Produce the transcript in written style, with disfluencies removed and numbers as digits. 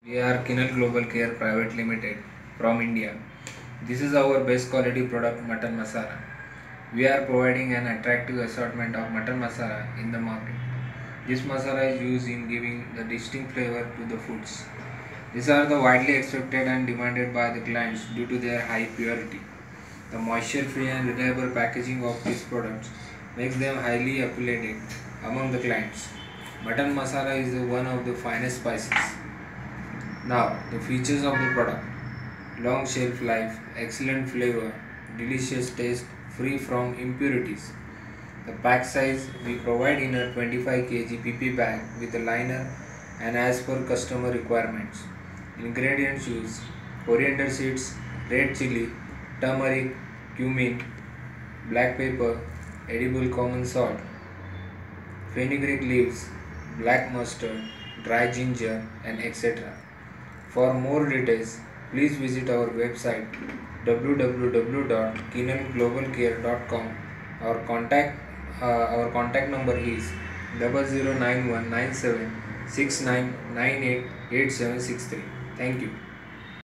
We are Kinal Global Care Private Limited from India. This is our best quality product Mutton Masala. We are providing an attractive assortment of Mutton Masala in the market. This masala is used in giving the distinct flavor to the foods. These are the widely accepted and demanded by the clients due to their high purity. The moisture-free and reliable packaging of these products makes them highly appealing among the clients. Mutton Masala is one of the finest spices. Now, the features of the product: long shelf life, excellent flavor, delicious taste, free from impurities. The pack size we provide in a 25 kg PP bag with a liner and as per customer requirements. Ingredients use coriander seeds, red chili, turmeric, cumin, black pepper, edible common salt, fenugreek leaves, black mustard, dry ginger, and etc. For more details, please visit our website www.kinalglobalcare.com. Our contact number is 00919769988763. Thank you.